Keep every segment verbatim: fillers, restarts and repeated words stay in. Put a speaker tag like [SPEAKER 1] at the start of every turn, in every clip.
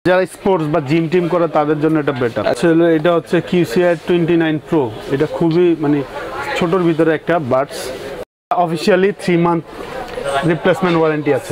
[SPEAKER 1] যারা স্পোর্টস বা gym team করে তাদের জন্য এটা বেটার। আসলে এটা হচ্ছে কিউসিআই টোয়েন্টি নাইন প্রো। এটা খুবই মানে ছোটোর ভিতরে একটা buds. Officially three month replacement warranty আছে।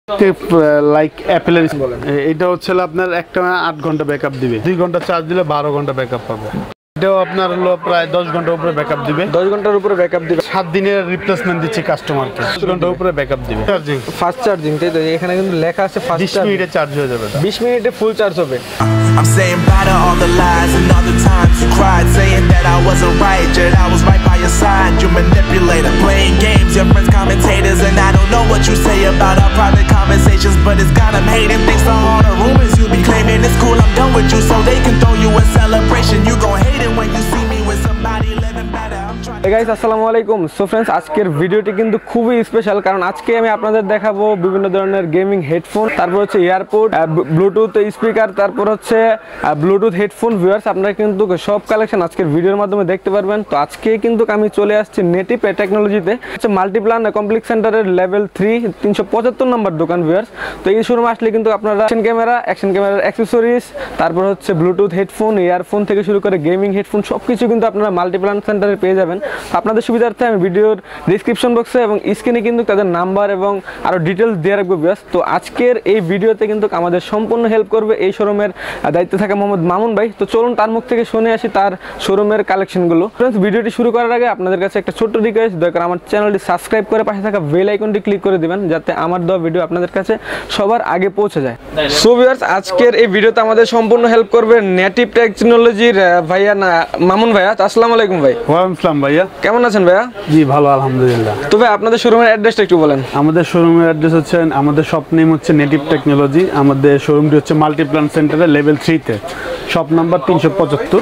[SPEAKER 1] লাইক অ্যাপেলের এটা হচ্ছে আপনার একটা আট ঘন্টা ব্যাকআপ দিবে, দুই ঘন্টা চার্জ দিলে বারো ঘন্টা ব্যাকআপ পাবে। এটাও আপনার হলো প্রায় দশ ঘন্টার উপরে ব্যাকআপ দিবে।
[SPEAKER 2] দশ ঘন্টার উপরে ব্যাকআপ দিবে।
[SPEAKER 1] সাত দিনের রিপ্লেসমেন্ট দিচ্ছি কাস্টমারকে, দশ ঘন্টার উপরে ব্যাকআপ দিবে। চার্জিং
[SPEAKER 2] ফাস্ট চার্জিং, তাই তো? এখানে কিন্তু লেখা আছে ফাস্ট
[SPEAKER 1] বিশ মিনিটে চার্জ হয়ে যাবে।
[SPEAKER 2] বিশ মিনিটে ফুল চার্জ হবে।
[SPEAKER 3] I'm saying bye to all the lies and all the times you cried, saying that I wasn't right, yet I was right by your side. You manipulator, playing games, your friends commentators, and I don't know what you say about our private conversations, but it's got them hating. Thanks to all the rumors you be claiming, it's cool, I'm done with you, so they can throw you a celebration. You gon' hate it when you see me with somebody living better. I'm trying.
[SPEAKER 2] Hey guys, Assalamualaikum. So friends, আজকের ভিডিওটি কিন্তু খুবই special, কারণ আজকে আমি আপনাদের দেখাবো বিভিন্ন ধরনের গেমিং হেডফোন, তারপর হচ্ছে এয়ারপড, ব্লুটুথ স্পিকার, তারপর হচ্ছে ব্লুটুথ হেডফোন। ভিউয়ার্স, আপনারা কিন্তু সব কালেকশন আজকের ভিডিওর মাধ্যমে দেখতে পারবেন। তো আজকে কিন্তু আমি চলে আসছি নেটিভ টেকনোলজিতে, হচ্ছে মাল্টিপ্লান কমপ্লেক্স সেন্টারের লেভেল থ্রি তিনশো পঁচাত্তর নম্বর দোকান। ভিউয়ার্স, তো এই শোরুমে আসলে কিন্তু আপনারা অ্যাকশন ক্যামেরা, অ্যাকশন ক্যামেরার অ্যাক্সেসরিজ, তারপর হচ্ছে ব্লুটুথ হেডফোন, ইয়ারফোন থেকে শুরু করে গেমিং হেডফোন সব কিছু কিন্তু আপনারা মাল্টিপ্লান সেন্টারে পেয়ে যাবেন। আপনাদের সুবিধার্থে আমি ভিডিওর ডিসক্রিপশন বক্সে এবং স্ক্রিনে কিন্তু তাদের নাম্বার এবং আরও ডিটেলস দিয়ে রাখবো। ভিউয়ার্স, তো আজকের এই ভিডিওতে কিন্তু আমাদের সম্পূর্ণ হেল্প করবে এই শোরুমের দায়িত্বে থাকা মোহাম্মদ মামুন ভাই। তো চলুন তার মুখ থেকে শুনে আসি তার শোরুমের কালেকশনগুলো। ফ্রেন্ডস, ভিডিওটি শুরু করার আগে আপনাদের কাছে একটা ছোট্ট রিকোয়েস্ট, দয়া করে আমার চ্যানেলটি সাবস্ক্রাইব করে পাশে থাকা বেল আইকনটি ক্লিক করে দিবেন, যাতে আমার দেওয়া ভিডিও আপনাদের কাছে সবার আগে পৌঁছে যায়। সো ভিউয়ার্স, আজকের এই ভিডিওতে আমাদের সম্পূর্ণ হেল্প করবে নেটিভ টেকনোলজির ভাইয়া মামুন ভাইয়া। আসসালামু আলাইকুম ভাই।
[SPEAKER 1] ওয়ালাইকুম আসসালাম ভাইয়া,
[SPEAKER 2] কেমন আছেন ভাইয়া?
[SPEAKER 1] জি ভালো, আলহামদুলিল্লাহ।
[SPEAKER 2] তো ভাই, আপনাদের শোরুমের অ্যাড্রেসটা একটু বলেন।
[SPEAKER 1] আমাদের শোরুমের অ্যাড্রেস হচ্ছে, আমাদের শপ নেম হচ্ছে নেটিভ টেকনোলজি। আমাদের শোরুমটি হচ্ছে মাল্টিপ্লান সেন্টারে লেভেল থ্রিতে, শপ নাম্বার তিনশো পঁচাত্তর।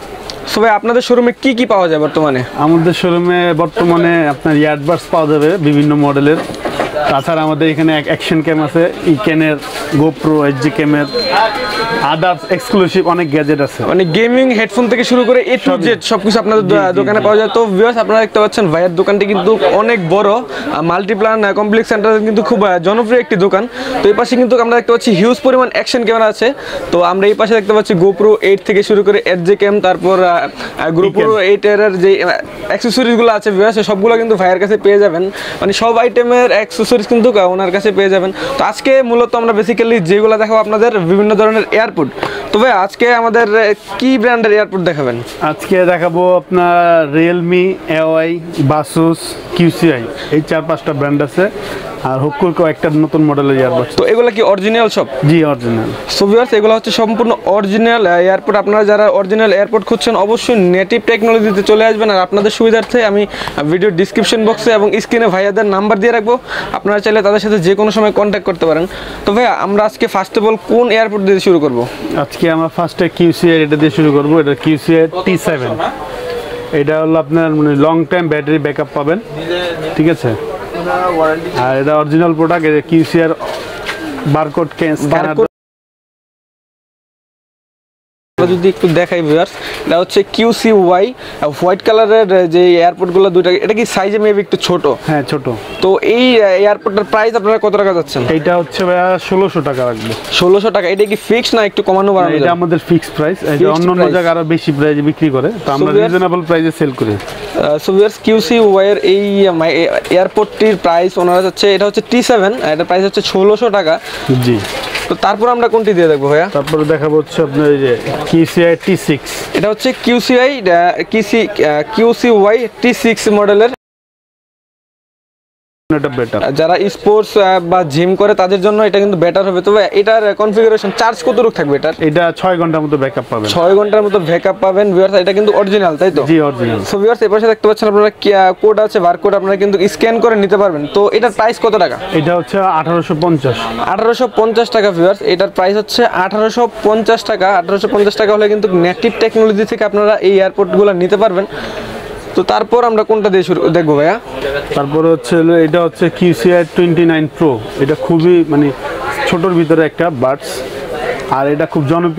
[SPEAKER 2] সো ভাই, আপনাদের শোরুমে কি কি পাওয়া যায় বর্তমানে?
[SPEAKER 1] আমাদের শোরুমে বর্তমানে আপনার ইয়ারবাডস পাওয়া যাবে বিভিন্ন মডেলের। তাছাড়া আমাদের এখানে অ্যাকশন ক্যাম আছে, ইকেনের, গোপ্রো, এইচজি ক্যামের, আদার্স এক্সক্লুসিভ অনেক গ্যাজেট আছে।
[SPEAKER 2] মানে গেমিং হেডফোন থেকে শুরু করে এ টু জেড সবকিছু আপনাদের দোকানে পাওয়া যায়। তো ভিউয়ার্স, আপনারা দেখতে পাচ্ছেন ভাইয়ের দোকানটি কিন্তু অনেক বড়। মাল্টিপ্লান কমপ্লেক্স সেন্টার কিন্তু খুব জনপ্রিয় একটি দোকান। তো এই পাশে কিন্তু আমরা দেখতে পাচ্ছি হিউজ পরিমাণ অ্যাকশন ক্যামেরা আছে। তো আমরা এই পাশে দেখতে পাচ্ছি গোপ্রো এইট থেকে শুরু করে এইচজি ক্যাম, তারপর গোপ্রো এইট এর যে অ্যাক্সেসরিজগুলো আছে ভিউয়ার্স, সবগুলো কিন্তু ভাইয়ের কাছে পেয়ে যাবেন। মানে সব আইটেমের অ্যাক্সেসরিজ কিন্তু ওনার কাছে পেয়ে যাবেন। তো আজকে মূলত আমরা বেসিক্যালি যেগুলো দেখাবো আপনাদের বিভিন্ন ধরনের এয়ারপড। তবে আজকে আমাদের কি ব্র্যান্ডের এয়ারপড দেখাবেন?
[SPEAKER 1] আজকে দেখাবো আপনার রিয়েলমি, এওয়াই, বাসুস, কিউসিআই, এই চার পাঁচটা ব্র্যান্ড আছে। আর হুকুর কয়েকটা নতুন মডেলের এয়ারপড।
[SPEAKER 2] তো এগুলো কি অরিজিনাল সব? জি
[SPEAKER 1] অরিজিনাল।
[SPEAKER 2] সো ভিউয়ার্স, এগুলো হচ্ছে সম্পূর্ণ অরিজিনাল এয়ারপড। আপনারা যারা অরিজিনাল এয়ারপড খুঁজছেন অবশ্যই নেটিভ টেকনোলজিতে চলে আসবেন। আর আপনাদের সুবিধার্থে আমি ভিডিও ডিসক্রিপশন বক্সে এবং স্ক্রিনে ভাইয়াদের নাম্বার দিয়ে রাখবো, আপনারা চাইলে তাদের সাথে যে কোনো সময় কন্ট্যাক্ট করতে পারেন। তো ভাইয়া, আমরা আজকে ফার্স্ট অফ অল কোন এয়ারপড দিয়ে শুরু করব?
[SPEAKER 1] আজকে আমরা ফার্স্টে কিউসিআই এটা দিয়ে শুরু করবো। এটা কিউসিআই টি সেভেন। এটা হলো আপনার মানে লং টাইম ব্যাটারি ব্যাকআপ পাবেন, ঠিক আছে। আর এটা অরিজিনাল প্রোডাক্ট। এটা কিউসিআর বারকোড স্ক্যানার।
[SPEAKER 2] যদি একটু দেখাই ভিউয়ার্স, এটা হচ্ছে কিউসি ওয়াই হোয়াইট কালারের যে এয়ারপোর্টগুলো দুইটা, এটা কি সাইজে মেবি একটু ছোট?
[SPEAKER 1] হ্যাঁ ছোট।
[SPEAKER 2] তো এই এয়ারপোর্টের প্রাইস আপনারা কত টাকা যাচ্ছেন?
[SPEAKER 1] এটা হচ্ছে ভাইয়া ষোলোশো টাকা রাখবো।
[SPEAKER 2] ষোলোশো টাকা। এটা কি ফিক্স না একটু কমানো বাড়ানো?
[SPEAKER 1] এটা আমাদের ফিক্সড প্রাইস। এটা অন্য অন্য জায়গায় আরো বেশি প্রাইসে বিক্রি করে, তো আমরা রিজনেবল প্রাইসে সেল করি।
[SPEAKER 2] সো ভিউয়ার্স, কিউসি ওয়াই এর এই এয়ারপোর্টটির প্রাইস ওনারা হচ্ছে, এটা হচ্ছে টি সেভেন, এটার প্রাইস হচ্ছে ষোলোশো টাকা।
[SPEAKER 1] জি।
[SPEAKER 2] তো তারপর আমরা কোনটি দিয়ে দেখবো ভাইয়া?
[SPEAKER 1] তারপরে দেখাবো হচ্ছে আপনার এই যে কিউসিআই টি সিক্স।
[SPEAKER 2] এটা হচ্ছে QCY QC QC Y T six মডেলের।
[SPEAKER 1] এটা বেটার।
[SPEAKER 2] যারা স্পোর্টস বা জিম করে তাদের জন্য এটা কিন্তু বেটার হবে। তবে এটার কনফিগারেশন চার্জ কতটুকু থাকবে এটার?
[SPEAKER 1] এটা ছয় ঘন্টার মতো ব্যাকআপ পাবেন।
[SPEAKER 2] ছয় ঘন্টার মতো ব্যাকআপ পাবেন ভিউয়ার্স। এটা কিন্তু অরিজিনাল, তাই তো?
[SPEAKER 1] জি অরিজিনাল।
[SPEAKER 2] সো ভিউয়ার্স, এই পাশে দেখতে পাচ্ছেন আপনারা কোড আছে, বারকোড, আপনারা কিন্তু স্ক্যান করে নিতে পারবেন। তো এটার প্রাইস কত টাকা?
[SPEAKER 1] এটা হচ্ছে আঠারোশো পঞ্চাশ।
[SPEAKER 2] আঠারোশো পঞ্চাশ টাকা ভিউয়ার্স। এটার প্রাইস হচ্ছে আঠারোশো পঞ্চাশ টাকা। আঠারোশো পঞ্চাশ টাকা হলে কিন্তু নেটিভ টেকনোলজি থেকে আপনারা এই এয়ারপোর্টগুলো নিতে পারবেন। তো তারপর আমরা কোনটা দিয়ে শুরু দেখবো ভাইয়া?
[SPEAKER 1] তারপরে হচ্ছে এটা হচ্ছে কিউসিআই টোয়েন্টি নাইন প্রো। এটা খুবই মানে ছোটোর ভিতরে একটা বাডস, আর এটা খুব জনপ্রিয়।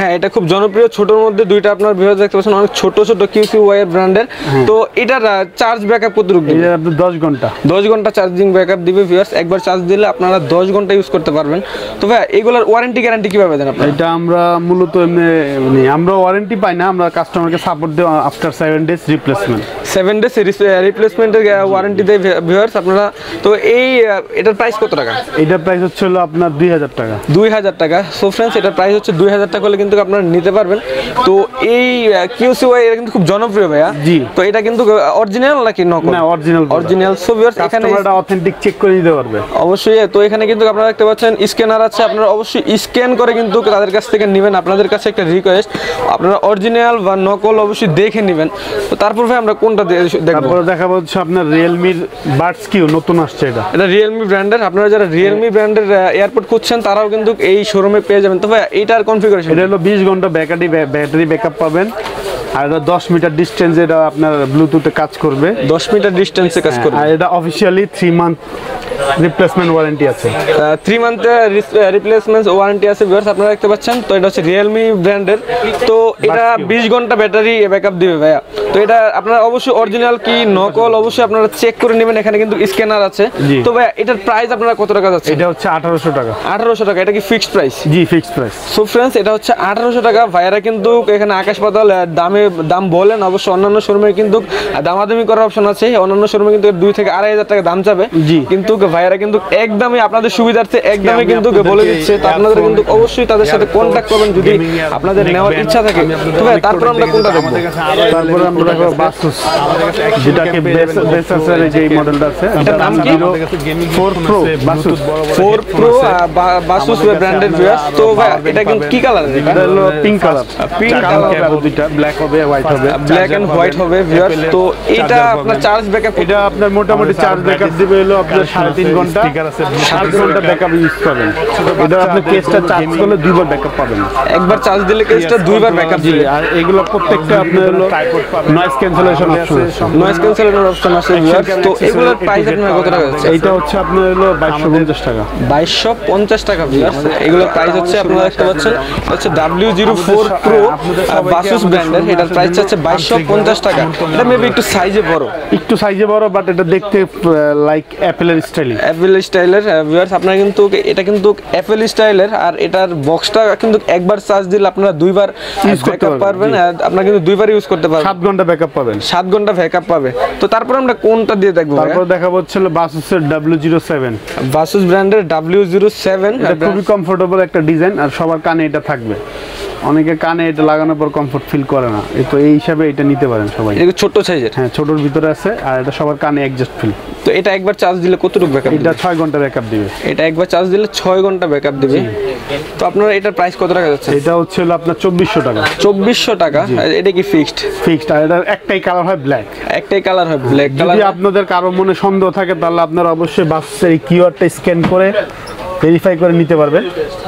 [SPEAKER 2] হ্যাঁ এটা খুব জনপ্রিয়, ছোটর মধ্যে দুইটা আপনার ভিউয়ার্স দেখতে পাচ্ছেন অনেক ছোট ছোট কিউসিওয়াই এর ব্র্যান্ডের। তো এটার চার্জ ব্যাকআপ কতটুকু দিবে?
[SPEAKER 1] এটা আপনি দশ ঘন্টা
[SPEAKER 2] দশ ঘন্টা চার্জিং ব্যাকআপ দিবে ভিউয়ার্স, একবার চার্জ দিলে আপনারা দশ ঘন্টা ইউজ করতে পারবেন। তো ভাই এগুলোর ওয়ারেন্টি গ্যারান্টি কিভাবে দেন আপনারা?
[SPEAKER 1] এটা আমরা মূলত এমনি মানে আমরা ওয়ারেন্টি পাই না, আমরা কাস্টমারকে সাপোর্ট দেই after seven days replacement.
[SPEAKER 2] Seven days রিপ্লেসমেন্টের ওয়ারেন্টি দেয় ভিউয়ার্স আপনারা। তো এই এটার প্রাইস কত টাকা?
[SPEAKER 1] এটার প্রাইস হচ্ছে হলো আপনার দুই হাজার টাকা।
[SPEAKER 2] দুই হাজার টাকা। সো ফ্রেন্ডস এটার প্রাইস হচ্ছে দুই হাজার টাকা হলে কিন্তু আপনারা নিতে পারবেন। তো এই কিউসিওয়াই এটা কিন্তু খুব জনপ্রিয় ভাইয়া।
[SPEAKER 1] জি।
[SPEAKER 2] তো এটা কিন্তু অরিজিনাল নাকি নকল?
[SPEAKER 1] না অরিজিনাল।
[SPEAKER 2] অরিজিনাল। সো ভিউয়ার্স এখানে
[SPEAKER 1] কাস্টমাররা অথেন্টিক চেক করে নিতে পারবে
[SPEAKER 2] অবশ্যই। তো এখানে কিন্তু আপনারা দেখতে পাচ্ছেন স্ক্যানার আছে, আপনারা অবশ্যই স্ক্যান করে কিন্তু তাদের কাছ থেকে নেবেন। আপনাদের কাছে একটা রিকোয়েস্ট, আপনারা অরিজিনাল বা নকল অবশ্যই দেখে নেবেন। তো তারপর ভাই আমরা কোনটা দেখব?
[SPEAKER 1] তারপরে দেখাবো হচ্ছে আপনার রিয়েলমির বাডস কিউ নতুন আসছে। এটা
[SPEAKER 2] এটা রিয়েলমি ব্র্যান্ডের। আপনারা যারা রিয়েলমি ব্র্যান্ডের এয়ারপড খুঁজছেন তারাও কিন্তু এই শোরুমে পেয়ে যাবেন। তো ভাই এইটার কনফিগারেশন?
[SPEAKER 1] এটা হলো বিশ ঘন্টা ব্যাটারি ব্যাটারি ব্যাকআপ পাবেন, আর এটা দশ মিটার ডিস্টেন্স এটা আপনার ব্লুটুথে কাজ করবে।
[SPEAKER 2] দশ মিটার ডিস্টেন্সে কাজ করবে।
[SPEAKER 1] আর এটা officially three month replacement warranty আছে।
[SPEAKER 2] থ্রি মান্থ রিপ্লেসমেন্ট ওয়ারেন্টি আছে ভিউয়ার্স, আপনারা দেখতে পাচ্ছেন। তো এটা হচ্ছে রিয়েলমি ব্র্যান্ডের। তো এটা বিশ ঘন্টা ব্যাটারি ব্যাকআপ দিবে ভাইয়া। তো এটা আপনারা অবশ্যই অরিজিনাল কি নকল অবশ্যই আপনারা চেক করে নেবেন। এখানে কিন্তু স্ক্যানার আছে। তো ভাইয়া এটার প্রাইস আপনারা কত টাকা যাচ্ছে?
[SPEAKER 1] এটা হচ্ছে আঠারোশো টাকা।
[SPEAKER 2] আঠারোশো টাকা। এটা কি ফিক্সড প্রাইস?
[SPEAKER 1] জি ফিক্সড প্রাইস।
[SPEAKER 2] সো ফ্রেন্ডস এটা হচ্ছে আঠারোশো টাকা। ভাইয়ারা কিন্তু এখানে আকাশ পাতাল দামে দাম বলেন। অবশ্য অন্যান্য শোরুমে কিন্তু দামাদামি করার অপশন আছে, অন্যান্য শোরুমে কিন্তু দুই থেকে আড়াই হাজার টাকা দাম যাবে। কিন্তু ভাইয়ারা কিন্তু একদমই আপনাদের সুবিধার্থে একদমই কিন্তু বলে দিচ্ছে। তো আপনাদের কিন্তু অবশ্যই তাদের সাথে কন্ট্যাক্ট করবেন যদি আপনাদের নেওয়ার ইচ্ছা থাকে। তো ভাই তারপর আমরা কোনটা দেখব?
[SPEAKER 1] তারপরে আমরা দেখব বাসুস, যেটাকে বেসাসের যে মডেলটা আছে
[SPEAKER 2] এটার নাম কি?
[SPEAKER 1] Four pro Baseus.
[SPEAKER 2] Four pro Baseus branded viewers. তো ভাই এটা কিন্তু কি কালার?
[SPEAKER 1] এটা হলো পিঙ্ক কালার।
[SPEAKER 2] পিঙ্ক কালার
[SPEAKER 1] হবে দুইটা, ব্ল্যাক হবে হোয়াইট হবে।
[SPEAKER 2] ব্ল্যাক এন্ড হোয়াইট হবে ভিউয়ার্স। তো এটা আপনার চার্জ ব্যাকআপ?
[SPEAKER 1] এটা আপনার মোটামুটি চার্জ ব্যাকআপ দিবে হলো আপনার সাড়ে তিন ঘন্টা সাত ঘন্টা ব্যাকআপ ইউজ পাবেন। এটা আপনি কেসটা চার্জ করলে দুইবার ব্যাকআপ পাবেন।
[SPEAKER 2] একবার চার্জ দিলে কেসটা দুইবার ব্যাকআপ দিবে।
[SPEAKER 1] আর এগুলো প্রত্যেকটা আপনার হলো নয়েজ ক্যান্সেলেশন অপশন আছে।
[SPEAKER 2] নয়েজ ক্যান্সেলেশন অপশন আছে ভিউয়ার্স। তো এগুলোর প্রাইস আপনার কত টাকা আছে?
[SPEAKER 1] এইটা হচ্ছে আপনার হলো বাইশশো পঞ্চাশ টাকা।
[SPEAKER 2] বাইশশো পঞ্চাশ টাকা ভিউয়ার্স। এগুলোর প্রাইস হচ্ছে আপনারা দেখতে পাচ্ছেন হচ্ছে W zero four pro Baseus ব্র্যান্ডের। এটার প্রাইস হচ্ছে বাইশশো পঞ্চাশ টাকা। এটা মেবি একটু সাইজে বড়,
[SPEAKER 1] একটু সাইজে বড়, বাট এটা দেখতে লাইক অ্যাপেলের স্টাইল।
[SPEAKER 2] অ্যাপেল স্টাইলের ভিউয়ার্স। আপনারা কিন্তু এটা কিন্তু অ্যাপেল স্টাইলের। আর এটার বক্সটা কিন্তু একবার চার্জ দিলে আপনারা দুইবার ইউজ করতে পারবেন। আপনারা কিন্তু দুইবার ইউজ করতে পারবেন।
[SPEAKER 1] সাত ঘন্টা ব্যাকআপ পাবেন।
[SPEAKER 2] সাত ঘন্টা ব্যাকআপ পাবে। তো তারপর আমরা কোনটা দিয়ে দেখব?
[SPEAKER 1] তারপর দেখাবো হচ্ছে বাসুসের ডাব্লিউ জিরো সেভেন।
[SPEAKER 2] বাসুস ব্র্যান্ডের ডাব্লিউ জিরো সেভেন।
[SPEAKER 1] এটা খুবই কমফোর্টেবল একটা ডিজাইন, আর সবার কানে এটা থাকবে। অনেকে কানে এটা লাগানোর পর কমফোর্ট ফিল করে না, তো এই হিসাবে এটা নিতে পারেন সবাই।
[SPEAKER 2] এটা ছোট সাইজের?
[SPEAKER 1] হ্যাঁ ছোটর ভিতরে আছে, আর এটা সবার কানে অ্যাডজাস্ট ফিল।
[SPEAKER 2] তো এটা একবার চার্জ দিলে কতটুকু ব্যাকআপ?
[SPEAKER 1] এটা ছয় ঘন্টা ব্যাকআপ দিবে।
[SPEAKER 2] এটা একবার চার্জ দিলে ছয় ঘন্টা ব্যাকআপ দিবে। তো আপনার এটার প্রাইস কত টাকা যাচ্ছে?
[SPEAKER 1] এটা হচ্ছে হলো আপনার চব্বিশশো টাকা।
[SPEAKER 2] চব্বিশশো টাকা। এটা কি ফিক্সড?
[SPEAKER 1] ফিক্সড। আর এটার একটাই কালার হয় ব্ল্যাক।
[SPEAKER 2] একটাই কালার হয় ব্ল্যাক কালার।
[SPEAKER 1] যদি আপনাদের কারো মনে সন্দেহ থাকে তাহলে আপনারা অবশ্যই বাসের এই কিউআরটা স্ক্যান করে ভেরিফাই করে নিতে পারবেন।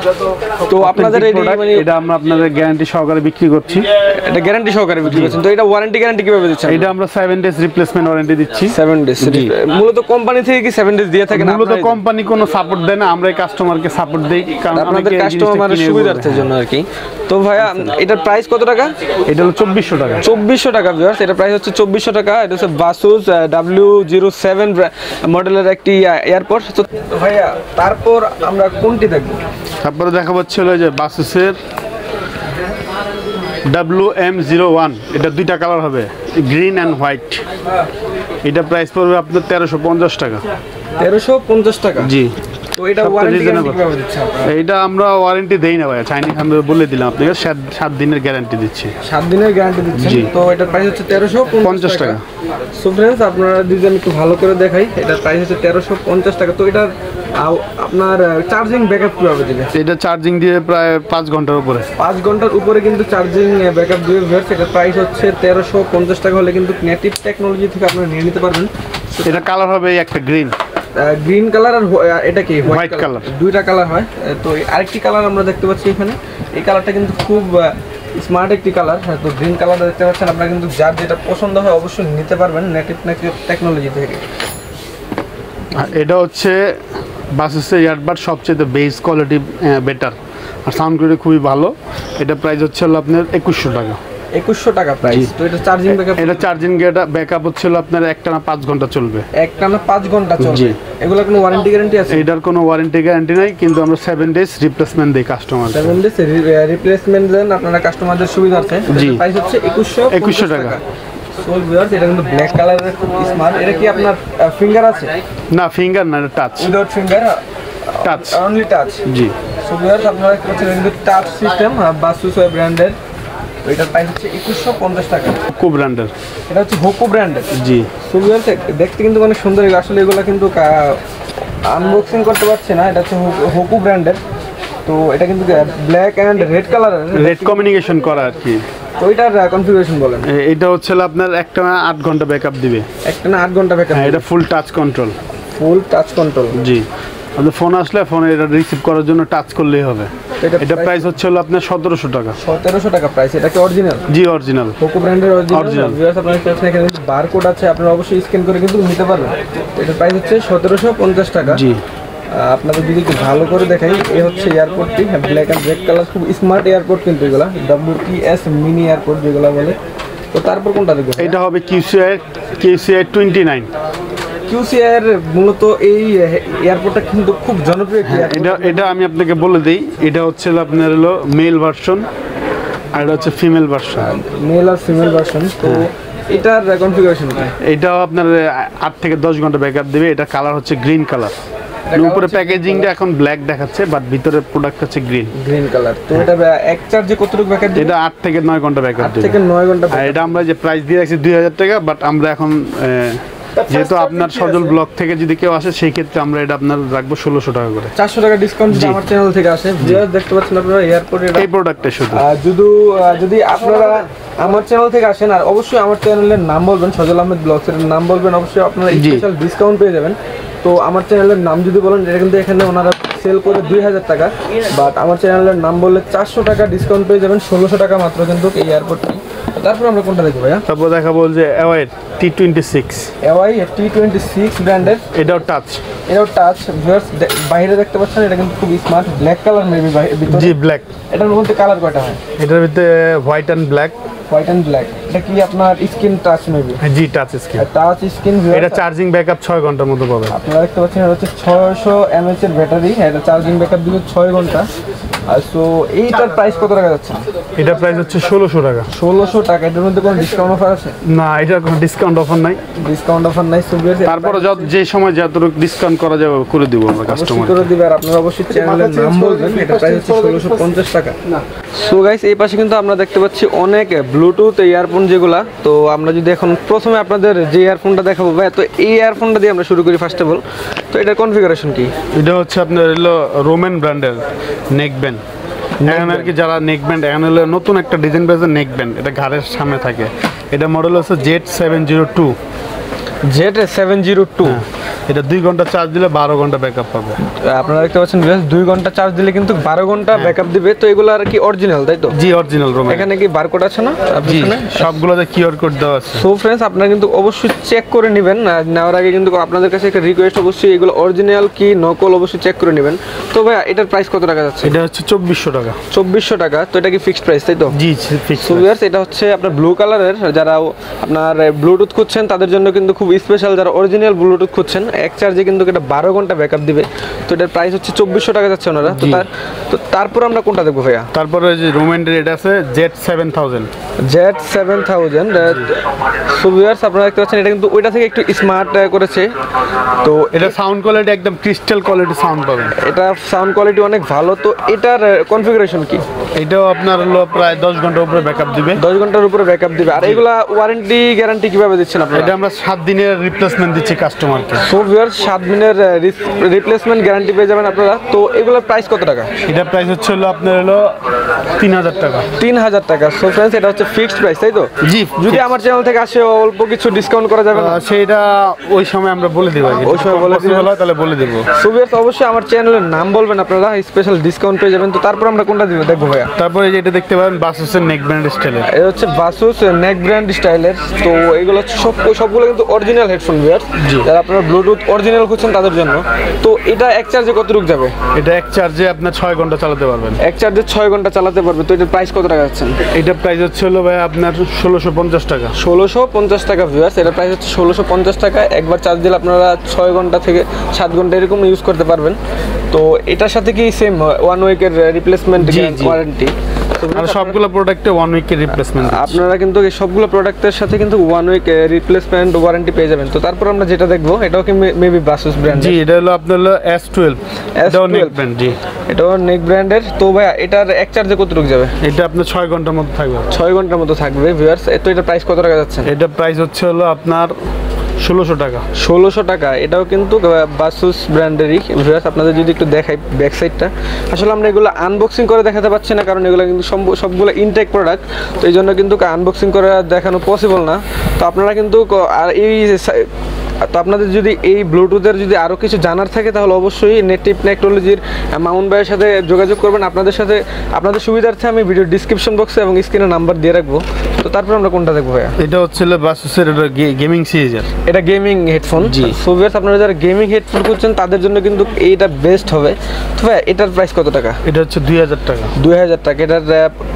[SPEAKER 2] তো আপনাদের
[SPEAKER 1] এটা আমরা আপনাদের গ্যারান্টি সহকারে বিক্রি করছি।
[SPEAKER 2] এটা গ্যারান্টি সহকারে বিক্রি করছেন। তো এটা ওয়ারেন্টি গ্যারান্টি কিভাবে দিচ্ছেন?
[SPEAKER 1] এটা আমরা সেভেন ডেজ রিপ্লেসমেন্ট ওয়ারেন্টি দিচ্ছি।
[SPEAKER 2] Seven days. মূলত কোম্পানি থেকে কি সেভেন ডেজ দিয়ে থাকেন?
[SPEAKER 1] মূলত কোম্পানি কোনো সাপোর্ট দেয় না, আমরা কাস্টমারকে সাপোর্ট দেই, কারণ
[SPEAKER 2] আপনাদের কাস্টমারের সুবিধার্থের জন্য আর কি। তো ভাইয়া এটার প্রাইস কত টাকা?
[SPEAKER 1] এটা হলো চব্বিশশো টাকা।
[SPEAKER 2] চব্বিশশো টাকা ভিউয়ার্স। এটা প্রাইস হচ্ছে চব্বিশশো টাকা। এটা হচ্ছে বাসুস ডাব্লিউ জিরো সেভেন মডেলের একটি এয়ারপড। তো ভাইয়া তারপর আমরা কোনটি দেখব?
[SPEAKER 1] তারপরে দেখা যাচ্ছে হলো যে বাসুসের ডাব্লিউ এম জিরো ওয়ান। এটা দুইটা কালার হবে, গ্রিন অ্যান্ড হোয়াইট। এটা প্রাইস পড়বে আপনার তেরোশো পঞ্চাশ টাকা।
[SPEAKER 2] তেরোশো পঞ্চাশ টাকা? জি। তো এটা ওয়ারেন্টি কিভাবে দিচ্ছেন?
[SPEAKER 1] এটা আমরা ওয়ারেন্টি দেই না ভাই, চাইনিজ আমরা বলে দিলাম আপনাকে সাত দিনের গ্যারান্টি দিচ্ছি।
[SPEAKER 2] সাত দিনের গ্যারান্টি দিচ্ছেন। তো এটার প্রাইস হচ্ছে তেরোশো পঞ্চাশ টাকা। সো ফ্রেন্ডস আপনারা যদি আমি একটু ভালো করে দেখাই, এটার প্রাইস হচ্ছে তেরোশো পঞ্চাশ টাকা। তো এটার আপনার চার্জিং ব্যাকআপ কিভাবে দিবে?
[SPEAKER 1] এটা চার্জিং দিয়ে প্রায় পাঁচ ঘন্টার উপরে।
[SPEAKER 2] পাঁচ ঘন্টার উপরে কিন্তু চার্জিং ব্যাকআপ দিবে ভিউয়ার্স। এটার প্রাইস হচ্ছে তেরোশো পঞ্চাশ টাকা হলে কিন্তু নেটিভ টেকনোলজি থেকে আপনারা নিয়ে নিতে পারবেন।
[SPEAKER 1] এটা কালার হবে একটা গ্রিন,
[SPEAKER 2] গ্রিন কালার, আর এটা কি
[SPEAKER 1] হোয়াইট কালার।
[SPEAKER 2] দুইটা কালার হয়। তো আরেকটি কালার আমরা দেখতে পাচ্ছি এখানে। এই কালারটা কিন্তু খুব স্মার্ট একটি কালার। তো গ্রিন কালারটা দেখতে পাচ্ছেন, আপনারা কিন্তু যার যেটা পছন্দ হয় অবশ্যই নিতে পারবেন নেটিভ টেকনোলজি থেকে।
[SPEAKER 1] এটা হচ্ছে বাসের ইয়ারবাড সবচেয়ে বেস কোয়ালিটি বেটার, আর সাউন্ড কোয়ালিটি খুবই ভালো। এটা প্রাইস হচ্ছে হলো আপনার একুশশো টাকা।
[SPEAKER 2] একুশশো টাকা প্রাইস। তো এটা চার্জিং ব্যাকআপ?
[SPEAKER 1] এটা চার্জিং ব্যাকআপ হচ্ছে হলো আপনার একটানা পাঁচ ঘন্টা চলবে।
[SPEAKER 2] একটানা পাঁচ ঘন্টা চলবে। এগুলোর কোনো ওয়ারেন্টি গ্যারান্টি আছে?
[SPEAKER 1] এটার কোনো ওয়ারেন্টি গ্যারান্টি নাই, কিন্তু আমরা সেভেন ডেজ রিপ্লেসমেন্ট দেই কাস্টমার।
[SPEAKER 2] সেভেন ডেজ রিপ্লেসমেন্ট দেন আপনারা কাস্টমারদের সুবিধা আছে। প্রাইস হচ্ছে একুশশো
[SPEAKER 1] একুশশো টাকা।
[SPEAKER 2] সো ভিউয়ার্স, এটা কিন্তু ব্ল্যাক কালারের খুব স্মার্ট। এটা কি আপনার ফিঙ্গার আছে?
[SPEAKER 1] না, ফিঙ্গার না, এটা touch.
[SPEAKER 2] Without finger,
[SPEAKER 1] touch,
[SPEAKER 2] only touch.
[SPEAKER 1] জি।
[SPEAKER 2] সো ভিউয়ার্স, আপনারা কি করছেন, কিন্তু টাচ সিস্টেম, বাসুস ব্র্যান্ডের। এটার প্রাইস হচ্ছে একুশশো পঞ্চাশ টাকা।
[SPEAKER 1] হোকো ব্র্যান্ডের।
[SPEAKER 2] এটা হচ্ছে হোকো ব্র্যান্ডের।
[SPEAKER 1] জি।
[SPEAKER 2] সো ভিউয়ার্স, দেখতে কিন্তু অনেক সুন্দর। আসলে এগুলো কিন্তু আনবক্সিং করতে পারছে না। এটা হচ্ছে হোকো ব্র্যান্ডের। তো এটা কিন্তু ব্ল্যাক এন্ড রেড কালারের,
[SPEAKER 1] রেড কমিউনিকেশন করা আর কি।
[SPEAKER 2] তো এটার কনফিগারেশন বলেন।
[SPEAKER 1] এটা হচ্ছে আপনার একটানা আট ঘন্টা ব্যাকআপ দিবে।
[SPEAKER 2] একটানা আট ঘন্টা ব্যাকআপ।
[SPEAKER 1] হ্যাঁ, এটা full touch control.
[SPEAKER 2] Full touch control.
[SPEAKER 1] জি। আপনার ফোন আসলে ফোনে এটা রিসিভ করার জন্য টাচ করলেই হবে। এটা প্রাইস হচ্ছে হলো আপনার সতেরোশো টাকা।
[SPEAKER 2] সতেরোশো টাকা প্রাইস। এটা কি অরিজিনাল?
[SPEAKER 1] জি, অরিজিনাল।
[SPEAKER 2] হোকো ব্র্যান্ডের অরিজিনাল। ভিউয়ার্স, আপনারা কাছে এখানে বারকোড আছে, আপনারা অবশ্যই স্ক্যান করে কিন্তু নিতে পারবেন। এটা প্রাইস হচ্ছে সতেরোশো পঞ্চাশ টাকা।
[SPEAKER 1] জি।
[SPEAKER 2] আপনাদের যদি একটু ভালো করে দেখাই, এই হচ্ছে এয়ারপোর্টটি, ব্ল্যাক এন্ড রেড কালার, খুব স্মার্ট এয়ারপোর্ট কিন্তু এগুলা, W T S mini airport যেগুলো বলে। তো তারপর কোনটা দেখবো?
[SPEAKER 1] এটা হবে QCY QCY twenty nine.
[SPEAKER 2] QCY এর মূলত এই এয়ারপোর্টটা কিন্তু খুব জনপ্রিয়।
[SPEAKER 1] এটা এটা আমি আপনাকে বলে দিই, এটা হচ্ছে আপনার হলো মেল ভার্সন আর এটা হচ্ছে ফিমেল ভার্সন।
[SPEAKER 2] মেল আর ফিমেল ভার্সন। তো এটার কনফিগারেশন কি?
[SPEAKER 1] এটাও আপনার আট থেকে দশ ঘন্টা ব্যাকআপ দিবে। এটা কালার হচ্ছে গ্রিন কালার। উপরে প্যাকেজিংটা এখন ব্ল্যাক দেখাচ্ছে, বাট ভিতরে প্রোডাক্ট হচ্ছে গ্রিন
[SPEAKER 2] গ্রিন কালার। তো এটা এক চার্জে কতটুকু ব্যাকআপ দিবে?
[SPEAKER 1] এটা আট থেকে নয় ঘন্টা ব্যাকআপ দিবে।
[SPEAKER 2] আট থেকে নয় ঘন্টা।
[SPEAKER 1] আর এটা আমরা যে প্রাইস দিয়ে রাখছি দুই হাজার টাকা, বাট আমরা এখন যেহেতু আপনার সজল ব্লক থেকে যদি কেউ আসে, সেই ক্ষেত্রে আমরা এটা আপনার রাখবো ষোলোশো টাকা করে।
[SPEAKER 2] চারশো টাকা ডিসকাউন্ট যদি আমার চ্যানেল থেকে আসে। দেখতে পাচ্ছেন আপনারা এয়ারপোর্টে
[SPEAKER 1] এই প্রোডাক্টে শুধু
[SPEAKER 2] যদি যদি আপনারা আমার চ্যানেল থেকে আসেন, আর অবশ্যই আমার চ্যানেলের নাম বলবেন, সজল আহমেদ ব্লগস এর নাম বলবেন, অবশ্যই আপনারা স্পেশাল ডিসকাউন্ট পেয়ে যাবেন। তো আমার চ্যানেলের নাম যদি বলেন, এটা কিন্তু এখানে ওনারা সেল করে দুই হাজার টাকা, বাট আমার চ্যানেলের নাম বললে চারশো টাকা ডিসকাউন্ট পেয়ে যাবেন, ষোলোশো টাকা মাত্র কিন্তু এই এয়ারপোর্টটি। তারপর আমরা কোনটা দেখবো ভাইয়া?
[SPEAKER 1] তারপর দেখাবো যে AY T twenty six.
[SPEAKER 2] AY T twenty six ব্র্যান্ডের।
[SPEAKER 1] এটাও টাচ।
[SPEAKER 2] এটাও টাচ। ভিউয়ার্স, বাইরে দেখতে পাচ্ছেন, এটা কিন্তু খুব স্মার্ট, ব্ল্যাক কালার মেবি ভিতরে।
[SPEAKER 1] জি, ব্ল্যাক।
[SPEAKER 2] এটার মধ্যে কালার কয়টা হয়?
[SPEAKER 1] এটার ভিতরে white and black.
[SPEAKER 2] White and black. এটা কি আপনার স্ক্রিন টাচ মেবি?
[SPEAKER 1] জি, টাচ স্ক্রিন।
[SPEAKER 2] Touch screen.
[SPEAKER 1] এটা চার্জিং ব্যাকআপ ছয় ঘন্টার মতো পাবে।
[SPEAKER 2] আপনারা দেখতে পাচ্ছেন, এটা হচ্ছে ছয়শো এমএএইচ এর ব্যাটারি। এটা চার্জিং ব্যাকআপ দিবে ছয় ঘন্টা। আর সো এইটার প্রাইস কত টাকা যাচ্ছে?
[SPEAKER 1] এটা প্রাইস হচ্ছে ষোলোশো টাকা।
[SPEAKER 2] ষোলোশো টাকা। এটার মধ্যে কোনো ডিসকাউন্ট অফার আছে?
[SPEAKER 1] না, এটার কোনো ডিসকাউন্ট অফার নাই।
[SPEAKER 2] ডিসকাউন্ট অফার নাই।
[SPEAKER 1] তারপরে যে সময় যতটুকু ডিসকাউন্ট করা যাবে করে দিব আমরা কাস্টমার
[SPEAKER 2] করে দিবে। আর আপনারা অবশ্যই চ্যানেলের নাম বলবেন। এটা প্রাইস হচ্ছে ষোলোশো পঞ্চাশ টাকা। সো গাইস, এই পাশে কিন্তু আমরা দেখতে পাচ্ছি অনেক ব্লুটুথ ইয়ারফোন যেগুলা। তো আমরা যদি এখন প্রথমে আপনাদের যে ইয়ারফোনটা দেখাবো ভাই, তো এই ইয়ারফোনটা দিয়ে আমরা শুরু করি ফার্স্ট অফ অল। তো এটার কনফিগারেশন কি?
[SPEAKER 1] এটা হচ্ছে আপনার হলো রোমান ব্র্যান্ডের নেক ব্যান্ড। এখন আর কি যারা নেক ব্যান্ড, এখন হলো নতুন একটা ডিজাইন পেয়েছে নেক ব্যান্ড, এটা ঘাড়ের সামনে থাকে। এটা মডেল হচ্ছে Z seven zero two.
[SPEAKER 2] Z seven zero two.
[SPEAKER 1] এটা দুই ঘন্টা চার্জ দিলে বারো ঘন্টা ব্যাকআপ পাবে।
[SPEAKER 2] আপনারা দেখতে পাচ্ছেন দুই ঘন্টা চার্জ দিলে কিন্তু বারো ঘন্টা ব্যাকআপ দিবে। তো এগুলো আর কি অরিজিনাল, তাই তো?
[SPEAKER 1] জি, অরিজিনাল রোমান।
[SPEAKER 2] এখানে কি বারকোড আছে না?
[SPEAKER 1] জি, সবগুলোতে কিউআর কোড দেওয়া আছে।
[SPEAKER 2] সো ফ্রেন্ডস, আপনারা কিন্তু অবশ্যই চেক করে নেবেন। নেওয়ার আগে কিন্তু আপনাদের কাছে একটা রিকোয়েস্ট, অবশ্যই এগুলো অরিজিনাল কি নকল অবশ্যই চেক করে নেবেন। তো ভাই, এটার প্রাইস কত টাকা যাচ্ছে?
[SPEAKER 1] এটা হচ্ছে চব্বিশশো টাকা।
[SPEAKER 2] চব্বিশশো টাকা। তো এটা কি ফিক্সড প্রাইস, তাই তো?
[SPEAKER 1] জি, ফিক্সড।
[SPEAKER 2] সো ভিউয়ার্স, এটা হচ্ছে আপনার ব্লু কালারের। যারা আপনার ব্লুটুথ খুঁজছেন তাদের জন্য কিন্তু খুব স্পেশাল। যারা অরিজিনাল ব্লুটুথ খুঁজছেন, এক চার্জে কিন্তু এটা বারো ঘন্টা ব্যাকআপ দিবে। তো এটার প্রাইস হচ্ছে চব্বিশশো টাকা যাচ্ছে ওনারা। তো তার তো তারপর আমরা কোনটা দেখবো ভাইয়া?
[SPEAKER 1] তারপরে যে রোমান্ডের এটা আছে Z seven thousand.
[SPEAKER 2] Z seven thousand. So viewers, আপনারা দেখতে পাচ্ছেন, এটা কিন্তু ওইটা থেকে একটু স্মার্ট করেছে। তো
[SPEAKER 1] এটা সাউন্ড কোয়ালিটি একদম ক্রিস্টাল কোয়ালিটি সাউন্ড পাবেন।
[SPEAKER 2] এটা সাউন্ড কোয়ালিটি অনেক ভালো। তো এটার কনফিগারেশন কি?
[SPEAKER 1] এটাও আপনার হলো প্রায় দশ ঘন্টার উপরে ব্যাকআপ দিবে।
[SPEAKER 2] দশ ঘন্টার উপরে ব্যাকআপ দিবে। আর এগুলা ওয়ারেন্টি গ্যারান্টি কিভাবে দিচ্ছেন আপনারা?
[SPEAKER 1] এটা আমরা সাত দিনের রিপ্লেসমেন্ট দিচ্ছি কাস্টমারকে।
[SPEAKER 2] সো ভিউয়ার্স, সাত দিনের রিপ্লেসমেন্ট গ্যারান্টি পেয়ে যাবেন আপনারা। তো এগুলোর প্রাইস কত টাকা?
[SPEAKER 1] এটা প্রাইস হচ্ছে হলো আপনার হলো তিন হাজার টাকা।
[SPEAKER 2] তিন হাজার টাকা। সো ফ্রেন্ডস, এটা হচ্ছে ফিক্সড প্রাইস, তাই তো?
[SPEAKER 1] জি।
[SPEAKER 2] যদি আমার চ্যানেল থেকে আসে, অল্প কিছু ডিসকাউন্ট করা যাবে না?
[SPEAKER 1] সেটা ওই সময় আমরা বলে দেব।
[SPEAKER 2] ওই সময় বলে দিবেন,
[SPEAKER 1] তাহলে বলে দেব।
[SPEAKER 2] সো ভিউয়ার্স, অবশ্যই আমার চ্যানেলের নাম বলবেন, আপনারা স্পেশাল ডিসকাউন্ট পেয়ে যাবেন। তো তারপর আমরা কোনটা দিব দেখবো ভাইয়া?
[SPEAKER 1] তারপরে যেটা দেখতে পাবেন বাসুসের নেক ব্র্যান্ড স্টাইলের।
[SPEAKER 2] এটা হচ্ছে বাসুস নেক ব্র্যান্ড স্টাইলের। তো এগুলো সব সবগুলো কিন্তু অরিজিনাল হেডফোন ভিউয়ার্স। যারা আপনারা ব্লুটুথ ব্লুটুথ অরিজিনাল খুঁজছেন তাদের জন্য। তো এটা এক চার্জে কতটুকু যাবে?
[SPEAKER 1] এটা এক চার্জে আপনার ছয় ঘন্টা চালাতে পারবেন।
[SPEAKER 2] এক চার্জে ছয় ঘন্টা চালাতে পারবে। তো এটার প্রাইস কত টাকা যাচ্ছেন?
[SPEAKER 1] এটা প্রাইস হচ্ছে হলো ভাই আপনার ষোলোশো পঞ্চাশ টাকা।
[SPEAKER 2] ষোলোশো পঞ্চাশ টাকা ভিউয়ার্স, এটার প্রাইস হচ্ছে ষোলোশো পঞ্চাশ টাকা। একবার চার্জ দিলে আপনারা ছয় ঘন্টা থেকে সাত ঘন্টা এরকম ইউজ করতে পারবেন। তো এটার সাথে কি সেম ওয়ান উইকের রিপ্লেসমেন্ট ওয়ারেন্টি?
[SPEAKER 1] আর সবগুলো প্রোডাক্টে ওয়ান উইকের রিপ্লেসমেন্ট
[SPEAKER 2] আপনারা কিন্তু এই সবগুলো প্রোডাক্টের সাথে কিন্তু ওয়ান উইক রিপ্লেসমেন্ট ওয়ারেন্টি পেয়ে যাবেন। তো তারপর আমরা যেটা দেখবো এটাও কি মেবি বাসুস ব্র্যান্ড।
[SPEAKER 1] জি, এটা হলো আপনার হলো এস টুয়েলভ, এটাও নেক ব্র্যান্ড। জি,
[SPEAKER 2] এটাও নেক ব্র্যান্ডের। তো ভাই এটার এক চার্জে কতটুকু যাবে?
[SPEAKER 1] এটা আপনার ছয় ঘন্টার মতো থাকবে।
[SPEAKER 2] ছয় ঘন্টার মতো থাকবে ভিউয়ার্স। তো এটা প্রাইস কত টাকা যাচ্ছে?
[SPEAKER 1] এটা প্রাইস হচ্ছে হলো আপনার ষোলোশো টাকা।
[SPEAKER 2] ষোলোশো টাকা। এটাও কিন্তু বাসুস ব্র্যান্ডেরই ভিউয়ার্স। আপনাদের যদি একটু দেখাই ব্যাক সাইডটা, আসলে আমরা এগুলো আনবক্সিং করে দেখাতে পারছি না, কারণ এগুলো কিন্তু সবগুলো ইনটেক প্রোডাক্ট। তো এই জন্য কিন্তু আনবক্সিং করে দেখানো পসিবল না। তো আপনারা কিন্তু আর এই তো আপনাদের যদি এই ব্লুটুথের যদি আরও কিছু জানার থাকে তাহলে অবশ্যই নেটিভ টেকনোলজির মামুন ভাইয়ের সাথে যোগাযোগ করবেন। আপনাদের সাথে আপনাদের সুবিধার্থে আমি ভিডিও ডিসক্রিপশন বক্সে এবং স্ক্রিনে নাম্বার দিয়ে রাখবো। তো তারপর আমরা কোনটা দেখবো ভাইয়া?
[SPEAKER 1] এটা হচ্ছে বাসুসের গেমিং সিরিজের,
[SPEAKER 2] এটা গেমিং হেডফোন।
[SPEAKER 1] জি,
[SPEAKER 2] সো ভিউয়ার্স আপনারা যারা গেমিং হেডফোন খুঁজছেন তাদের জন্য কিন্তু এইটা বেস্ট হবে। তো ভাইয়া এটার প্রাইস কত টাকা?
[SPEAKER 1] এটা হচ্ছে দুই হাজার টাকা।
[SPEAKER 2] দুই হাজার টাকা। এটার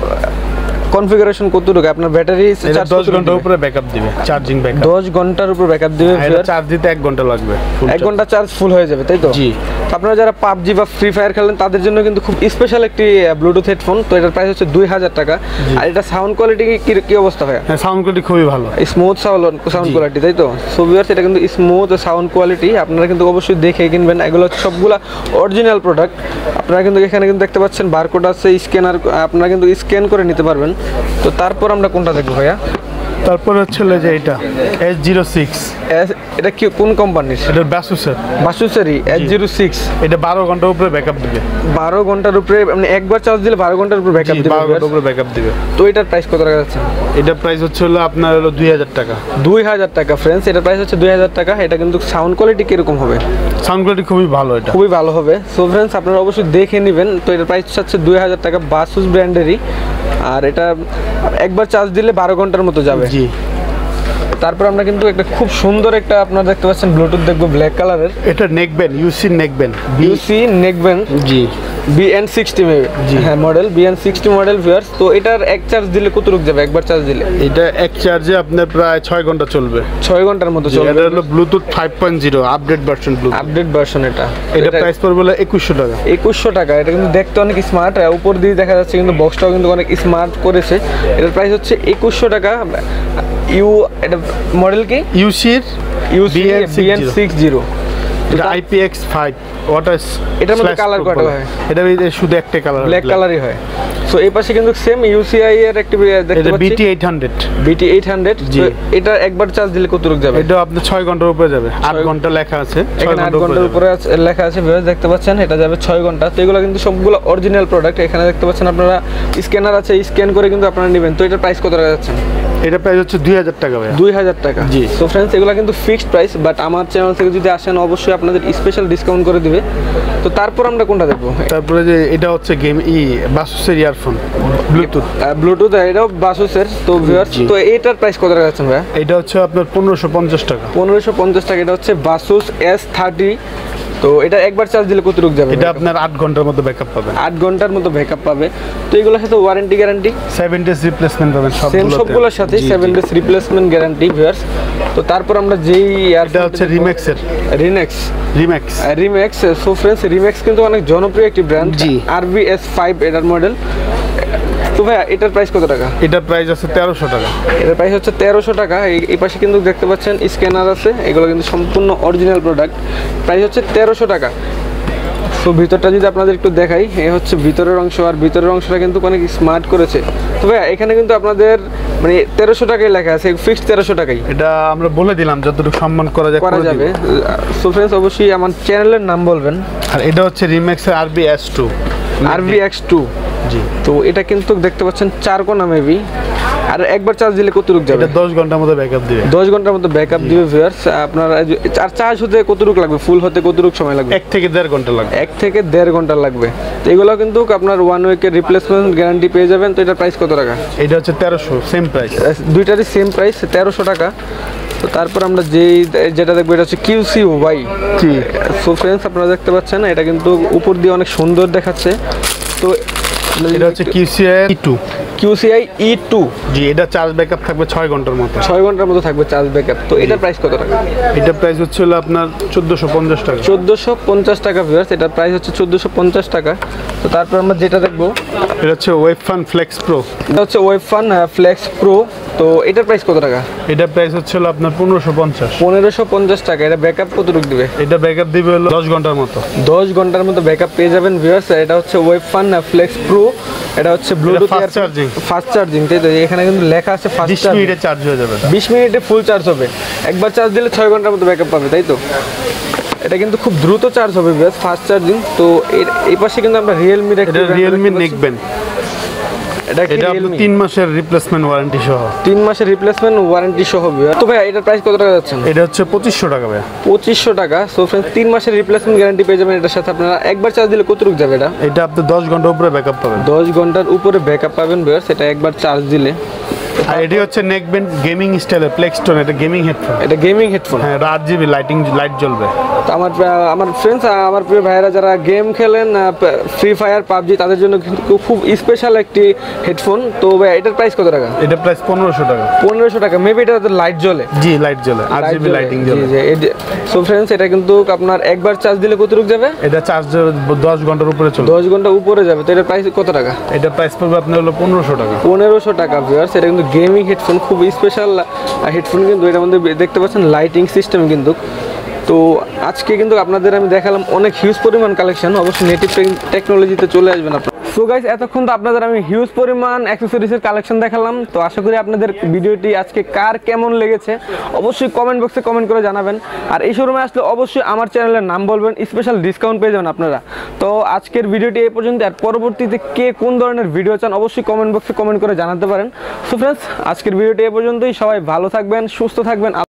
[SPEAKER 2] কনফিগারেশন কতটুকু? আপনার ব্যাটারি
[SPEAKER 1] দশ ঘন্টার উপরে ব্যাকআপ দিবে, চার্জিং ব্যাকআপ
[SPEAKER 2] দশ ঘন্টার উপর ব্যাকআপ দিবে।
[SPEAKER 1] এটা চার্জ দিতে এক ঘন্টা লাগবে,
[SPEAKER 2] এক ঘন্টা চার্জ ফুল হয়ে যাবে, তাই তো?
[SPEAKER 1] জি।
[SPEAKER 2] আপনারা যারা পাবজি বা ফ্রি ফায়ার খেলেন তাদের জন্য কিন্তু খুব স্পেশাল একটি ব্লুটুথ হেডফোন। তো এটার প্রাইস হচ্ছে দুই হাজার টাকা। আর এটা সাউন্ড কোয়ালিটি কি কি অবস্থা হয়?
[SPEAKER 1] হ্যাঁ, সাউন্ড কোয়ালিটি খুবই ভালো,
[SPEAKER 2] স্মুথ সাউন্ড সাউন্ড কোয়ালিটি, তাই তো? সো ভিউয়ার্স এটা কিন্তু স্মুথ সাউন্ড কোয়ালিটি। আপনারা কিন্তু অবশ্যই দেখে কিনবেন। এগুলো হচ্ছে সবগুলা অরিজিনাল প্রোডাক্ট। আপনারা কিন্তু এখানে কিন্তু দেখতে পাচ্ছেন বারকোড আছে, স্ক্যানার, আপনারা কিন্তু স্ক্যান করে নিতে পারবেন। তো তারপর আমরা কোনটা দেখবো ভাইয়া?
[SPEAKER 1] তারপর হচ্ছে যে এটা এস জিরো সিক্স।
[SPEAKER 2] এটা কি কোন কোম্পানির?
[SPEAKER 1] এটা বাসুসের।
[SPEAKER 2] বাসুসেরই এস জিরো সিক্স।
[SPEAKER 1] এটা বারো ঘন্টার উপরে ব্যাকআপ দিবে।
[SPEAKER 2] বারো ঘন্টার উপরে, মানে একবার চার্জ দিলে বারো ঘন্টার উপরে ব্যাকআপ দিবে।
[SPEAKER 1] বারো ঘন্টার উপরে ব্যাকআপ দিবে।
[SPEAKER 2] তো এটার প্রাইস কত টাকা যাচ্ছে?
[SPEAKER 1] এটা প্রাইস হচ্ছে হলো আপনার হলো দুই হাজার টাকা।
[SPEAKER 2] দুই হাজার টাকা ফ্রেন্ডস, এটার প্রাইস হচ্ছে দুই হাজার টাকা। এটা কিন্তু সাউন্ড কোয়ালিটি কিরকম হবে?
[SPEAKER 1] সাউন্ড কোয়ালিটি খুবই ভালো, এটা
[SPEAKER 2] খুবই ভালো হবে। সো ফ্রেন্ডস আপনারা অবশ্যই দেখে নেবেন। তো এটার প্রাইস হচ্ছে দুই হাজার টাকা, বাসুস ব্র্যান্ডেরই। আর এটা একবার চার্জ দিলে বারো ঘন্টার মতো যাবে।
[SPEAKER 1] জি।
[SPEAKER 2] তারপর আমরা কিন্তু একটা খুব সুন্দর একটা আপনারা দেখতে পাচ্ছেন ব্লুটুথ দেখবো ব্ল্যাক কালারের।
[SPEAKER 1] এটা neckband, UC neckband,
[SPEAKER 2] UC neckband.
[SPEAKER 1] জি,
[SPEAKER 2] বি এন সিক্সটি মেবি। হ্যাঁ, model B N sixty model viewers. তো এটার এক চার্জ দিলে কতটুকু যাবে একবার চার্জ দিলে?
[SPEAKER 1] এটা এক চার্জে আপনার প্রায় ছয় ঘন্টা চলবে।
[SPEAKER 2] ছয় ঘন্টার মতো চলবে।
[SPEAKER 1] এটা হলো Bluetooth five point zero update version. Bluetooth
[SPEAKER 2] update version এটা।
[SPEAKER 1] এটা প্রাইস পড়বে হলো একুশশো টাকা।
[SPEAKER 2] একুশশো টাকা। এটা কিন্তু দেখতে অনেক স্মার্ট, উপর দিয়ে দেখা যাচ্ছে কিন্তু বক্সটাও কিন্তু অনেক স্মার্ট করেছে। এটার প্রাইস হচ্ছে একুশশো টাকা। ইউ এটা মডেল কি?
[SPEAKER 1] ইউসির
[SPEAKER 2] ইউসি বি এন সিক্সটি।
[SPEAKER 1] এটা আই পি এক্স ফাইভ। ওটা
[SPEAKER 2] এটার মধ্যে কালার কয়টা হয়?
[SPEAKER 1] এটা শুধু একটা কালার,
[SPEAKER 2] ব্ল্যাক কালারই হয়। সো এই পাশে কিন্তু সেম ইউসিআই এর একটা দেখতে পাচ্ছি,
[SPEAKER 1] BT eight hundred.
[SPEAKER 2] BT eight hundred. এটা একবার চার্জ দিলে কতটুকু যাবে?
[SPEAKER 1] এটা আপনার ছয় ঘন্টার উপরে যাবে। আট ঘন্টা লেখা আছে,
[SPEAKER 2] এখানে আট ঘন্টার উপরে লেখা আছে ভিউয়ার্স, দেখতে পাচ্ছেন। এটা যাবে ছয় ঘন্টা। তো এগুলো কিন্তু সবগুলো অরিজিনাল প্রোডাক্ট। এখানে দেখতে পাচ্ছেন আপনারা স্ক্যানার আছে, স্ক্যান করে কিন্তু আপনারা নেবেন। তো এটার প্রাইস কত টাকা যাচ্ছে?
[SPEAKER 1] এটা প্রাইস হচ্ছে দুই হাজার টাকা ভাই।
[SPEAKER 2] দুই হাজার টাকা।
[SPEAKER 1] জি।
[SPEAKER 2] সো ফ্রেন্ডস এগুলো কিন্তু ফিক্সড প্রাইস, বাট আমার চ্যানেল থেকে যদি আসেন অবশ্যই আপনাদের স্পেশাল ডিসকাউন্ট করে দিবে। তো তারপর আমরা কোনটা দেখবো?
[SPEAKER 1] তারপরে যে এটা হচ্ছে গেম ই বাসুসের ইয়ারফোন ব্লুটুথ।
[SPEAKER 2] ব্লুটুথ এটাও বাসুসের। তো ভিউয়ার্স তো এটার প্রাইস কত টাকা যাচ্ছে ভাই?
[SPEAKER 1] এটা হচ্ছে আপনার পনেরোশো পঞ্চাশ টাকা।
[SPEAKER 2] পনেরোশো পঞ্চাশ টাকা। এটা হচ্ছে বাসুস এস থার্টি। তো এটা একবার চার্জ দিলে কতটুকু যাবে?
[SPEAKER 1] এটা আপনার আট ঘন্টার মতো ব্যাকআপ পাবে।
[SPEAKER 2] আট ঘন্টার মতো ব্যাকআপ পাবে। তো এগুলোর সাথে warranty guarantee
[SPEAKER 1] seven days replacement পাবেন
[SPEAKER 2] সেম সবগুলোর সাথে। Seven days replacement guarantee viewers. তো তারপর আমরা যেই
[SPEAKER 1] এটা হচ্ছে রিম্যাক্সের।
[SPEAKER 2] রিনেক্স
[SPEAKER 1] Remax
[SPEAKER 2] Remax so friends Remax কিন্তু অনেক জনপ্রিয় একটি ব্র্যান্ড।
[SPEAKER 1] জি।
[SPEAKER 2] আর ভি এস ফাইভ এটার মডেল। তো ভাই এটার প্রাইস কত টাকা?
[SPEAKER 1] এটার প্রাইস আছে তেরোশো টাকা।
[SPEAKER 2] এটার প্রাইস হচ্ছে তেরোশো টাকা। এই পাশে কিন্তু দেখতে পাচ্ছেন স্ক্যানার আছে, এগুলো কিন্তু সম্পূর্ণ অরিজিনাল প্রোডাক্ট। প্রাইস হচ্ছে তেরোশো টাকা। তো ভিতরটা যদি আপনাদের একটু দেখাই, এই হচ্ছে ভিতরের অংশ। আর ভিতরের অংশটা কিন্তু অনেক স্মার্ট করেছে। তো ভাই এখানে কিন্তু আপনাদের মানে তেরোশো টাকাই লেখা আছে, ফিক্সড তেরোশো টাকাই।
[SPEAKER 1] এটা আমরা বলে দিলাম যতটুকু সম্মান করা যায়
[SPEAKER 2] করা যাবে। সো ফ্রেন্ডস অবশ্যই আমার চ্যানেলের নাম বলবেন।
[SPEAKER 1] আর এটা হচ্ছে রিম্যাক্সের R B S two.
[SPEAKER 2] R V X two.
[SPEAKER 1] জি।
[SPEAKER 2] তো এটা কিন্তু দেখতে পাচ্ছেন চার কোনা মেবি, আর একবার চার্জ দিলে কতটুকু যাবে?
[SPEAKER 1] এটা দশ ঘন্টার মতো ব্যাকআপ দিবে।
[SPEAKER 2] দশ ঘন্টার মতো ব্যাকআপ দিবে ভিউয়ার্স। আপনার আর চার্জ হতে কতটুকু লাগবে, ফুল হতে কতটুকু সময় লাগবে?
[SPEAKER 1] এক থেকে দেড় ঘন্টা লাগবে।
[SPEAKER 2] এক থেকে দেড় ঘন্টা লাগবে। তো এগুলো কিন্তু আপনার ওয়ান উইকের রিপ্লেসমেন্ট গ্যারান্টি পেয়ে যাবেন। তো এটার প্রাইস কত টাকা?
[SPEAKER 1] এটা হচ্ছে তেরোশো, সেম প্রাইস।
[SPEAKER 2] দুইটারই সেম প্রাইস, তেরোশো টাকা। তো তারপর আমরা যেই যেটা দেখবো এটা হচ্ছে কিউসি ওয়াই।
[SPEAKER 1] জি।
[SPEAKER 2] সো ফ্রেন্ডস আপনারা দেখতে পাচ্ছেন এটা কিন্তু উপর দিয়ে অনেক সুন্দর দেখাচ্ছে। তো
[SPEAKER 1] এটা হচ্ছে QCY E two.
[SPEAKER 2] QCY E two.
[SPEAKER 1] জি, এটা চার্জ ব্যাকআপ থাকবে ছয় ঘন্টার মতো।
[SPEAKER 2] ছয় ঘন্টার মতো থাকবে চার্জ ব্যাকআপ। তো এটার প্রাইস কত টাকা?
[SPEAKER 1] এটা প্রাইস হচ্ছে হলো আপনার চোদ্দোশো পঞ্চাশ টাকা।
[SPEAKER 2] চোদ্দোশো পঞ্চাশ টাকা ভিউয়ার্স, এটার প্রাইস হচ্ছে চোদ্দোশো পঞ্চাশ টাকা। তো তারপর আমরা যেটা দেখবো
[SPEAKER 1] এটা হচ্ছে ওয়েবফান ফ্লেক্স প্রো।
[SPEAKER 2] এটা হচ্ছে ওয়েবফান ফ্লেক্স প্রো। তো এটার প্রাইস কত টাকা?
[SPEAKER 1] এটার প্রাইস হচ্ছে হলো আপনার পনেরোশো পঞ্চাশ।
[SPEAKER 2] পনেরোশো পঞ্চাশ টাকা। এটা ব্যাকআপ কতটুকু দিবে?
[SPEAKER 1] এটা ব্যাকআপ দিবে হলো দশ ঘন্টার মতো।
[SPEAKER 2] দশ ঘন্টার মতো ব্যাকআপ পেয়ে যাবেন ভিউয়ার্স। এটা হচ্ছে ওয়েবফান ফ্লেক্স প্রো। এটা হচ্ছে Bluetooth
[SPEAKER 1] fast charging.
[SPEAKER 2] Fast charging, তাই তো? এখানে কিন্তু লেখা আছে ফাস্ট
[SPEAKER 1] বিশ
[SPEAKER 2] চার্জিং।
[SPEAKER 1] মিনিটে চার্জ হয়ে যাবে।
[SPEAKER 2] বিশ মিনিটে ফুল চার্জ হবে। একবার চার্জ দিলে ছয় ঘন্টার মতো ব্যাকআপ পাবে, তাই তো? এটা কিন্তু খুব দ্রুত চার্জ হবে ভিউয়ার্স, ফাস্ট চার্জিং। তো এর এই পাশে কিন্তু আমরা রিয়েলমির
[SPEAKER 1] এটা রিয়েলমি নেকবেন্ড।
[SPEAKER 2] এটা কি
[SPEAKER 1] এটা
[SPEAKER 2] রিয়েলমি?
[SPEAKER 1] তিন মাসের রিপ্লেসমেন্ট ওয়ারেন্টি সহ।
[SPEAKER 2] তিন মাসের রিপ্লেসমেন্ট ওয়ারেন্টি সহ ভিউয়ার্স। তো ভাই এটার প্রাইস কত টাকা যাচ্ছে?
[SPEAKER 1] এটা হচ্ছে পঁচিশশো টাকা ভাই।
[SPEAKER 2] পঁচিশশো টাকা। সো ফ্রেন্ডস তিন মাসের রিপ্লেসমেন্ট গ্যারান্টি পেয়ে যাবেন এটার সাথে। আপনারা একবার চার্জ দিলে কতটুকু যাবে এটা?
[SPEAKER 1] এটা আপনি দশ ঘন্টার উপরে ব্যাকআপ পাবেন।
[SPEAKER 2] দশ ঘন্টার উপরে ব্যাকআপ পাবেন ভিউয়ার্স, এটা একবার চার্জ দিলে।
[SPEAKER 1] আর এটি হচ্ছে নেকব্যান্ড গেমিং স্টাইলের প্লেক্সটন। এটা গেমিং হেডফোন।
[SPEAKER 2] এটা গেমিং হেডফোন।
[SPEAKER 1] হ্যাঁ, আট জিবি লাইটিং লাইট জ্বলবে।
[SPEAKER 2] তো আমার আমার ফ্রেন্ডস, আমার প্রিয় ভাইয়েরা যারা গেম খেলেন ফ্রি ফায়ার, পাবজি, তাদের জন্য কিন্তু খুব স্পেশাল একটি হেডফোন। তো ভাই এটার প্রাইস কত টাকা?
[SPEAKER 1] এটা প্রাইস পনেরোশো টাকা।
[SPEAKER 2] পনেরোশো টাকা। মেবি এটা লাইট জ্বলে।
[SPEAKER 1] জি, লাইট জ্বলে, আট জিবি লাইটিং জ্বলে।
[SPEAKER 2] সো ফ্রেন্ডস এটা কিন্তু আপনার একবার চার্জ দিলে কতটুকু যাবে?
[SPEAKER 1] এটা চার্জ দশ ঘন্টার উপরে চলবে।
[SPEAKER 2] দশ ঘন্টা উপরে যাবে। তো এটার প্রাইস কত টাকা?
[SPEAKER 1] এটা প্রাইস পড়বে আপনার হলো পনেরোশো টাকা।
[SPEAKER 2] পনেরোশো টাকা ভিউয়ার্স। এটা কিন্তু গেমিং হেডফোন, খুব স্পেশাল হেডফোন কিন্তু। এটার মধ্যে দেখতে পাচ্ছেন লাইটিং সিস্টেম কিন্তু। তো আজকে কিন্তু আপনাদের আমি দেখালাম অনেক হিউজ পরিমাণ কালেকশন। অবশ্যই নেটিভ টেকনোলজিতে চলে আসবেন আপনারা। সো গাইস, এতক্ষণ তো আপনাদের আমি হিউজ পরিমাণ অ্যাক্সেসরিজের কালেকশন দেখালাম। তো আশা করি আপনাদের ভিডিওটি আজকে কার কেমন লেগেছে অবশ্যই কমেন্ট বক্সে কমেন্ট করে জানাবেন। আর এই শোরুমে আসলে অবশ্যই আমার চ্যানেলের নাম বলবেন, স্পেশাল ডিসকাউন্ট পেয়ে যাবেন আপনারা। তো আজকের ভিডিওটি এই পর্যন্ত। আর পরবর্তীতে কে কোন ধরনের ভিডিও চান অবশ্যই কমেন্ট বক্সে কমেন্ট করে জানাতে পারেন। সো ফ্রেন্ডস, আজকের ভিডিওটি এই পর্যন্তই। সবাই ভালো থাকবেন, সুস্থ থাকবেন।